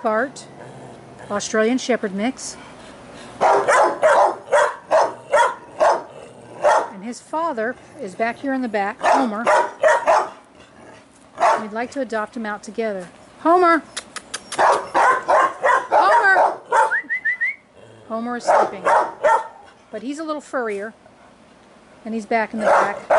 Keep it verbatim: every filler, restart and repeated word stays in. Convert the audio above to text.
Bart, Australian Shepherd mix. And his father is back here in the back, Homer. We'd like to adopt him out together. Homer! Homer! Homer is sleeping. But he's a little furrier. And he's back in the back.